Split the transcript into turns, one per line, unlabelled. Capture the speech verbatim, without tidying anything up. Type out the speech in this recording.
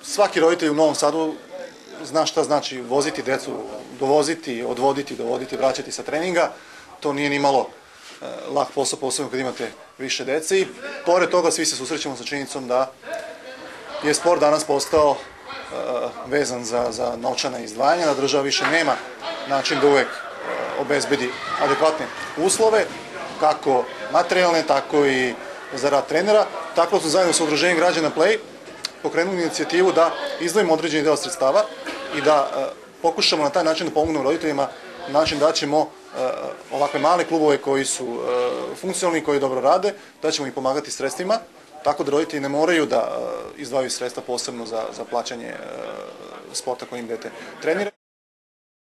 svaki roditelj u Novom Sadu zna šta znači voziti decu, dovoziti, odvoditi, dovoditi, vraćati sa treninga. To nije ni malo lak posao, posebno kad imate više dece i pored toga svi se susrećemo sa činjenicom da je sport danas postao uh, vezan za, za novčana izdvajanja, da država više nema način da uvek uh, obezbedi adekvatne uslove, kako materijalne, tako i za rad trenera. Tako smo zajedno sa udruženjem građana Play pokrenuli inicijativu da izdvojimo određeni deo sredstava i da uh, pokušamo na taj način da pomognemo roditeljima na način da ćemo uh, ovakve male klubove koji su uh, funkcionalni, koji dobro rade, da ćemo ih pomagati sredstvima, tako da roditelji ne moraju da uh, izdvajaju sredstva posebno za, za plaćanje uh, sporta kojim dete trenira.